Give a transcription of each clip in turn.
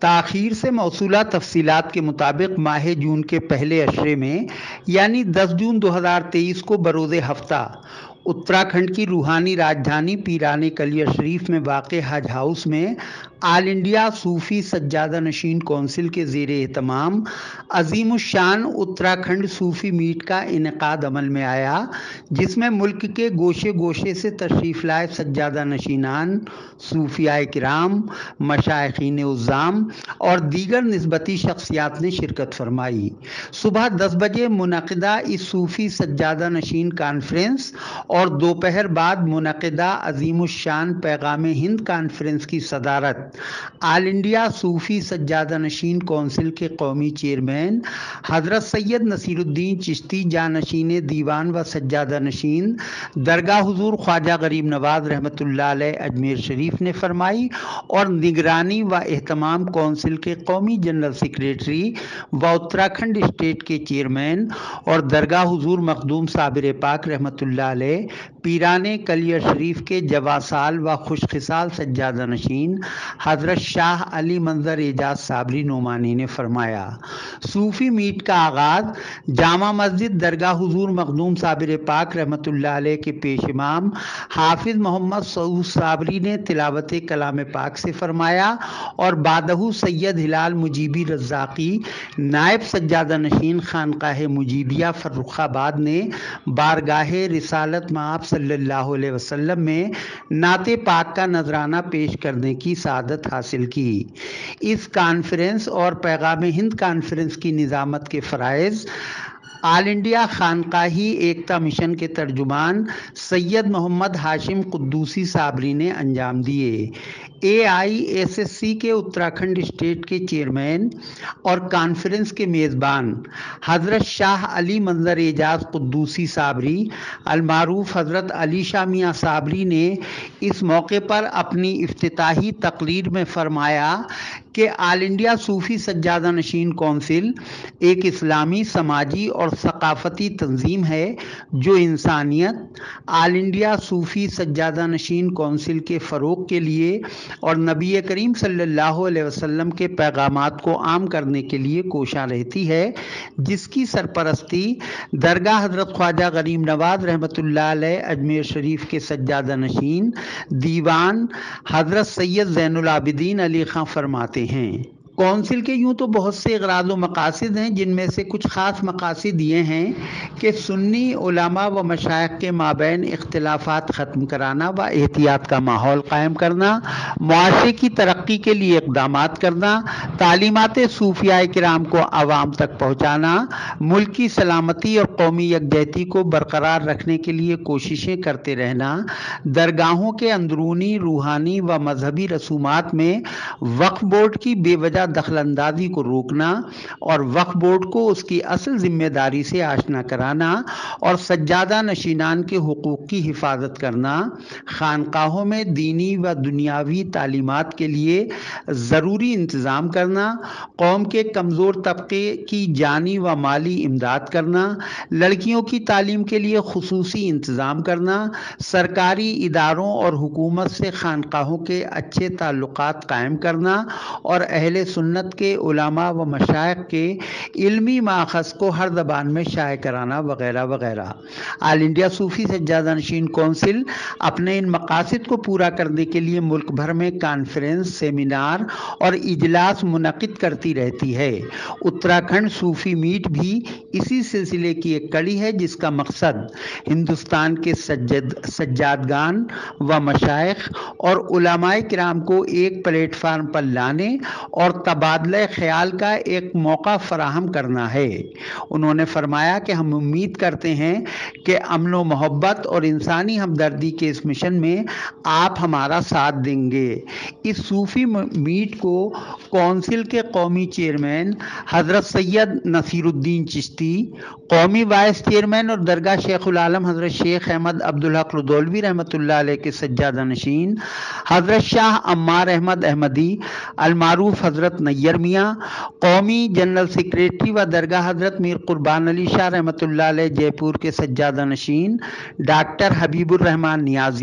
تاخیر سے موصولہ تفصیلات کے مطابق ماہ جون کے پہلے عشرے میں یعنی 10 جون 2023 کو بروز ہفتہ اتراکھنڈ کی روحانی راجدھانی پیرانے کلیہ شریف میں واقع حج ہاؤس میں آل انڈیا صوفی سجادہ نشین کونسل کے زیر اہتمام عظیم الشان اتراکھنڈ صوفی میٹ کا انعقاد عمل میں آیا، جس میں ملک کے گوشے گوشے سے تشریف لائے سجادہ نشینان، صوفیاء کرام، مشائخین عظام اور دیگر نسبتی شخصیات نے شرکت فرمائی۔ صبح 10 بجے منعقدہ اس صوفی سجادہ نشین کانفرنس اور دوپہر بعد منعقدہ عظیم الشان پیغام ہند کانفرنس کی صدارت آل انڈیا صوفی سجادہ نشین کونسل کے قومی چیئرمین حضرت سید نصیر الدین چشتی جانشین دیوان و سجادہ نشین درگاہ حضور خواجہ غریب نواز رحمۃ اللہ علیہ اجمیر شریف نے فرمائی، اور نگرانی و اہتمام کونسل کے قومی جنرل سیکریٹری و اتراکھنڈ اسٹیٹ کے چیئرمین اور درگاہ حضور مخدوم صابر پاک رحمۃ اللہ علیہ پیرانے کلیہ شریف کے جواسال و خوش خصال سجادہ نشین حضرت شاہ علی منظر اعجاز صابری نعمانی نے فرمایا۔ صوفی میٹ کا آغاز جامع مسجد درگاہ حضور مخدوم صابر پاک رحمۃ اللہ علیہ کے پیش امام حافظ محمد سعود صابری نے تلاوت کلام پاک سے فرمایا، اور بعدہ سید ہلال مجیبی رزاقی نائب سجادہ نشین خانقاہ مجیبیہ فرخ آباد نے بارگاہ رسالت مآب صلی اللہ علیہ وسلم میں نعت پاک کا نذرانہ پیش کرنے کی سعادت حاصل کی۔ اس کانفرنس اور پیغام ہند کانفرنس کی نظامت کے فرائض آل انڈیا خانقاہی ایکتا مشن کے ترجمان سید محمد ہاشم قدوسی صابری نے انجام دیے۔ AISSC کے اتراکھنڈ اسٹیٹ کے چیئرمین اور کانفرنس کے میزبان حضرت شاہ علی منظر اعجاز قدوسی صابری المعروف حضرت علی شاہ میاں صابری نے اس موقع پر اپنی افتتاحی تقریر میں فرمایا کہ آل انڈیا صوفی سجادہ نشین کونسل ایک اسلامی، سماجی اور ثقافتی تنظیم ہے جو انسانیت، آل انڈیا صوفی سجادہ نشین کونسل کے فروغ کے لیے اور نبی کریم صلی اللہ علیہ وسلم کے پیغامات کو عام کرنے کے لیے کوشاں رہتی ہے، جس کی سرپرستی درگاہ حضرت خواجہ غریب نواز رحمۃ اللہ علیہ اجمیر شریف کے سجادہ نشین دیوان حضرت سید زین العابدین علی خاں فرماتے ہیں۔ کونسل کے یوں تو بہت سے اغراض و مقاصد ہیں، جن میں سے کچھ خاص مقاصد یہ ہیں کہ سنی علماء و مشائخ کے مابین اختلافات ختم کرانا و احتیاط کا ماحول قائم کرنا، معاشرے کی ترقی کے لیے اقدامات کرنا، تعلیمات صوفیاء کرام کو عوام تک پہنچانا، ملک کی سلامتی اور قومی یکجہتی کو برقرار رکھنے کے لیے کوششیں کرتے رہنا، درگاہوں کے اندرونی روحانی و مذہبی رسومات میں وقف بورڈ کی بے وجہ دخل اندازی کو روکنا اور وقف بورڈ کو اس کی اصل ذمہ داری سے آشنا کرانا، اور سجادہ نشینان کے حقوق کی حفاظت کرنا، خانقاہوں میں دینی و دنیاوی تعلیمات کے لیے ضروری انتظام کرنا، قوم کے کمزور طبقے کی جانی و مالی امداد کرنا، لڑکیوں کی تعلیم کے لیے خصوصی انتظام کرنا، سرکاری اداروں اور حکومت سے خانقاہوں کے اچھے تعلقات قائم کرنا، اور اہل سنت کے علماء و مشائخ کے علمی ماخذ کو ہر زبان میں شائع کرانا وغیرہ وغیرہ۔ آل انڈیا صوفی سجادہ نشین کونسل اپنے ان مقاصد کو پورا کرنے کے لیے ملک بھر میں کانفرنس، سیمینار اور اجلاس منعقد کرتی رہتی ہے۔ اتراکھنڈ صوفی میٹ بھی اسی سلسلے کی ایک کڑی ہے، جس کا مقصد ہندوستان کے سجادگان و مشائخ اور علماء کرام کو ایک پلیٹ فارم پر لانے اور تبادلہ خیال کا ایک موقع فراہم کرنا ہے۔ انہوں نے فرمایا کہ ہم امید کرتے ہیں کہ امن و محبت اور انسانی ہمدردی کے اس مشن میں آپ ہمارا ساتھ دیں گے۔ اس صوفی میٹ کو کونسل کے قومی چیئرمین حضرت سید نصیر الدین چشتی، قومی وائس چیئرمین اور درگاہ شیخ العالم حضرت شیخ احمد عبدالحق رضولوی رحمۃ اللہ علیہ کے سجادہ نشین حضرت شاہ عمار احمد احمدی المعروف حضرت نیر میاں، قومی جنرل سیکریٹری و درگاہ حضرت میر قربان علی شاہ رحمۃ اللہ علیہ جے پور کے سجادہ نشین ڈاکٹر حبیب الرحمان نیازی،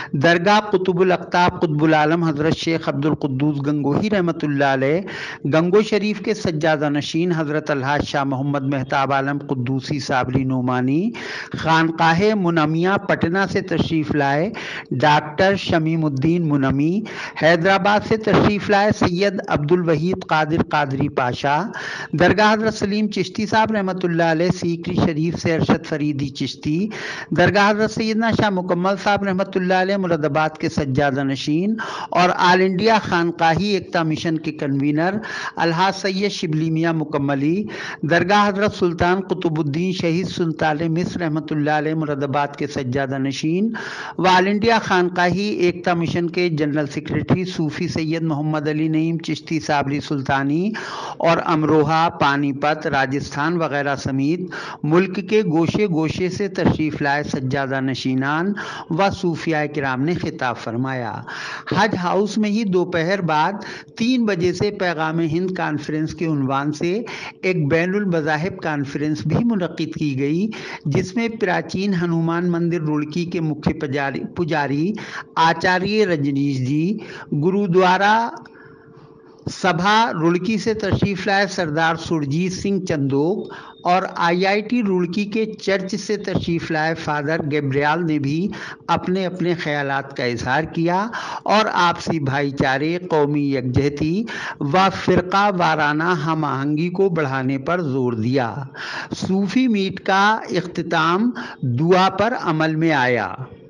درگاہ قطب الأقطاب قطب العالم حضرت شیخ عبدالقدوس گنگوہی رحمۃ اللہ علیہ گنگو شریف کے سجادہ نشین حضرت الحاج شاہ محمد مہتاب عالم قدوسی صابری نعمانی خانقاہ منمیہ پٹنہ سے تشریف لائے ڈاکٹر شمیم الدین منمی، حیدرآباد سے تشریف لائے سید عبدالوحید قادر قادری پاشا، درگاہ حضرت سلیم چشتی صاحب رحمۃ اللہ علیہ سیکری شریف سے ارشد فریدی چشتی، درگاہ حضرت سیدنا شاہ مکمل صاحب رحمۃ اللہ علیہ مراد آباد کے سجادہ نشین اور آل انڈیا خانقاہی ایکتا مشن کے کنوینر الحاج سید شبلی میاں مکملی، درگاہ حضرت سلطان قطب الدین شہید سلطان مصر رحمۃ اللہ علیہ مراد آباد کے سجادہ نشین و آل انڈیا خانقاہی ایکتا مشن کے جنرل سیکریٹری صوفی سید محمد علی نعیم چشتی صابری سلطانی اور امروہہ، پانی پت، راجستھان وغیرہ سمیت ملک کے گوشے گوشے سے تشریف لائے سجادہ نشینان و صوفیاء کرام نے خطاب فرمایا۔ حج ہاؤس میں ہی دوپہر بعد 3 بجے سے پیغام ہند کانفرنس کے عنوان سے ایک بین المذاہب کانفرنس بھی منعقد کی گئی، جس میں پراچین ہنومان مندر روڑکی کے مکھیہ پجاری آچاریہ رجنیش جی، گرودوارا سبھا روڑکی سے تشریف لائے سردار سرجیت سنگھ چندوک اور IIT روڑکی کے چرچ سے تشریف لائے فادر گیبریال نے بھی اپنے اپنے خیالات کا اظہار کیا اور آپسی بھائی چارے، قومی یکجہتی و فرقہ وارانہ ہم آہنگی کو بڑھانے پر زور دیا۔ صوفی میٹ کا اختتام دعا پر عمل میں آیا۔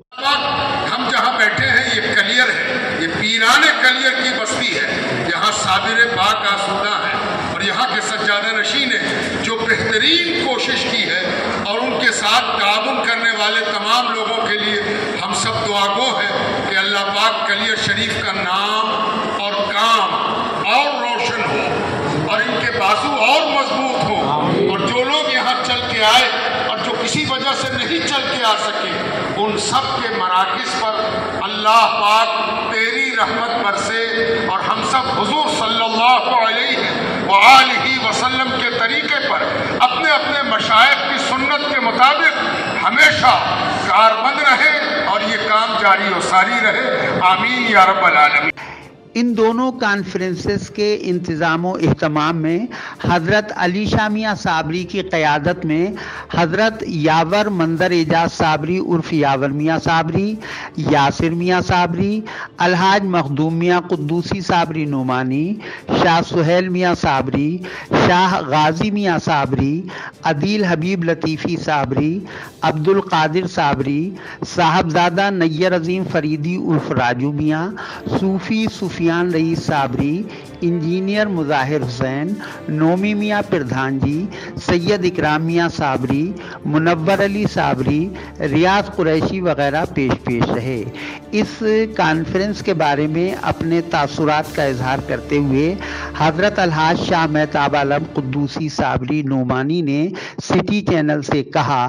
ہم جہاں بیٹھے ہیں یہ کلیر ہے، یہ پیران کلیر کی بستی ہے، یہاں صابر پاک آسودہ ہیں اور یہاں کے سجادہ نشین ہیں جو بہترین کوشش کی ہے، اور ان کے ساتھ تعاون کرنے والے تمام لوگوں کے لیے ہم سب دعا گو ہیں کہ اللہ پاک کلیر شریف کا نام اور کام اور روشن ہو اور ان کے بازو اور مضبوط ہوں، اور جو لوگ یہاں چل کے آئے اور جو کسی وجہ سے نہیں چل کے آ سکے ان سب کے مراکز پر اللہ پاک تیری رحمت برسے اور ہم سب حضور صلی اللہ علیہ وآلہ وسلم کے طریقے پر اپنے اپنے مشائخ کی سنت کے مطابق ہمیشہ کاربند رہے اور یہ کام جاری و ساری رہے، آمین یا رب العالمین۔ ان دونوں کانفرنسز کے انتظام و اہتمام میں حضرت علی شاہ میاں صابری کی قیادت میں حضرت یاور منظر اعجاز صابری عرف یاور میاں صابری، یاسر میاں صابری، الحاج مخدوم میاں قدوسی صابری نعمانی، شاہ سہیل میاں صابری، شاہ غازی میاں صابری، عدیل حبیب لطیفی صابری، عبد القادر صابری، صاحبزادہ نیر عظیم فریدی عرف راجو میاں، صوفی سفیان رئیس صابری، انجینئر مظاہر حسین، نومی میاں پردھان جی، سید اکرام میاں صابری، منور علی صابری، ریاض قریشی وغیرہ پیش رہے۔ اس کانفرنس کے بارے میں اپنے تاثرات کا اظہار کرتے ہوئے حضرت الحاج شاہ مہتاب عالم قدوسی صابری نعمانی نے سٹی چینل سے کہا،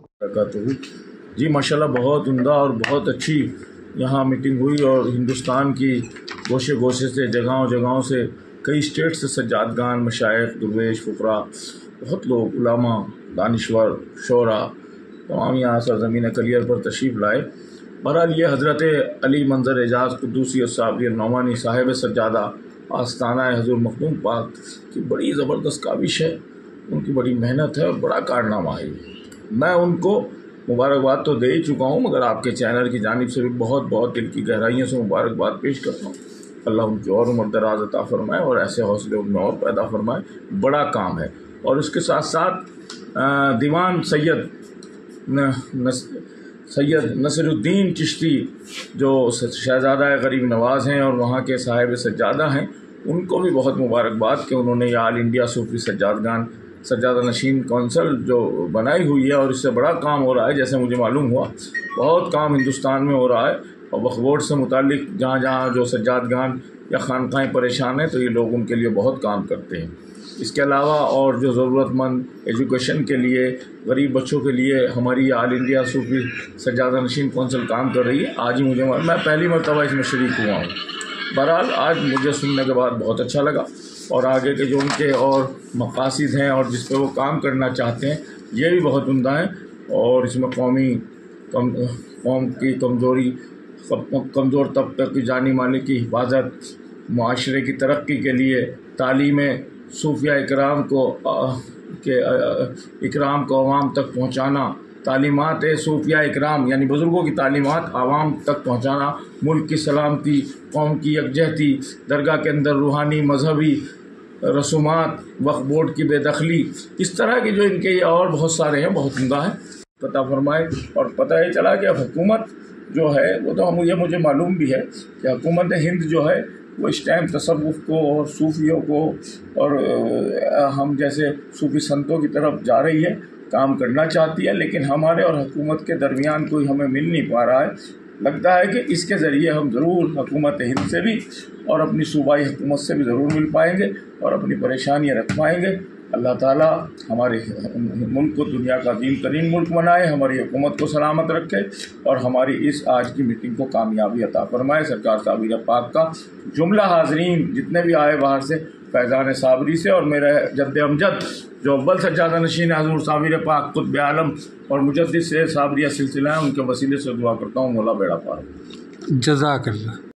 جی ماشاءاللہ بہت عمدہ اور بہت اچھی یہاں میٹنگ ہوئی، اور ہندوستان کی گوشے گوشے سے جگہوں سے کئی اسٹیٹ سے سجادگان، مشائخ، درویش، فقراء، بہت لوگ، علماء، دانشور، شعراء تمام یہاں سرزمین کلیر پر تشریف لائے۔ بہرحال یہ حضرت علی منظر اعجاز قدوسی اور صابری نعمانی صاحب سجادہ آستانہ حضور مخدوم پاک کی بڑی زبردست کاوش ہے، ان کی بڑی محنت ہے اور بڑا کارنامہ ہے۔ میں ان کو مبارکباد تو دے ہی چکا ہوں، مگر آپ کے چینل کی جانب سے بھی بہت دل کی گہرائیوں سے مبارکباد پیش کرتا ہوں۔ اللہ ان کی اور عمر دراز عطا فرمائے اور ایسے حوصلے ان میں اور پیدا فرمائے، بڑا کام ہے۔ اور اس کے ساتھ ساتھ دیوان سید نصر الدین چشتی جو شہزادہ غریب نواز ہیں اور وہاں کے صاحب سجادہ ہیں، ان کو بھی بہت مبارکباد کہ انہوں نے یہ آل انڈیا صوفی سجادہ نشین کونسل جو بنائی ہوئی ہے، اور اس سے بڑا کام ہو رہا ہے جیسے مجھے معلوم ہوا، بہت کام ہندوستان میں ہو رہا ہے، اور وقف بورڈ سے متعلق جہاں جو سجادگان یا خانقاہیں پریشان ہیں تو یہ لوگ ان کے لیے بہت کام کرتے ہیں۔ اس کے علاوہ اور جو ضرورت مند ایجوکیشن کے لیے، غریب بچوں کے لیے ہماری آل انڈیا صوفی سجادہ نشین کونسل کام کر رہی ہے۔ آج ہی میں پہلی مرتبہ اس میں شریک ہوا ہوں۔ بہرحال آج مجھے سننے کے بعد بہت اچھا لگا، اور آگے کے جو ان کے اور مقاصد ہیں اور جس پہ وہ کام کرنا چاہتے ہیں یہ بھی بہت عمدہ ہیں، اور اس میں قوم کی کمزوری کمزور طبقے کی جانی مالی کی حفاظت، معاشرے کی ترقی کے لیے تعلیم صوفیہ اکرام کو عوام تک پہنچانا، تعلیمات صوفیہ اکرام یعنی بزرگوں کی تعلیمات عوام تک پہنچانا، ملک کی سلامتی، قوم کی یکجہتی، درگاہ کے اندر روحانی مذہبی رسومات، وقف بورڈ کی بے دخلی، اس طرح کے جو ان کے اور بہت سارے ہیں، بہت عمدہ ہیں، پتہ فرمائے۔ اور پتہ یہ چلا کہ اب حکومت جو ہے وہ تو مجھے معلوم بھی ہے کہ حکومت ہند جو ہے وہ اس ٹائم تصوف کو اور صوفیوں کو اور ہم جیسے صوفی سنتوں کی طرف جا رہی ہے، کام کرنا چاہتی ہے، لیکن ہمارے اور حکومت کے درمیان کوئی ہمیں مل نہیں پا رہا ہے۔ لگتا ہے کہ اس کے ذریعے ہم ضرور حکومت ہند سے بھی اور اپنی صوبائی حکومت سے بھی ضرور مل پائیں گے اور اپنی پریشانیاں رکھ پائیں گے۔ اللہ تعالیٰ ہمارے ملک کو دنیا کا عظیم ترین ملک بنائے، ہماری حکومت کو سلامت رکھے اور ہماری اس آج کی میٹنگ کو کامیابی عطا فرمائے۔ سرکار صابر پاک کا جملہ حاضرین جتنے بھی آئے باہر سے، فیضان صابری سے اور میرے جد امجد جو اول سجادہ نشین حضور صابر پاک قطب عالم اور مجدد سے صابریہ سلسلہ ہیں، ان کے وسیلے سے دعا کرتا ہوں مولا بیڑا پار۔ جزاک اللہ۔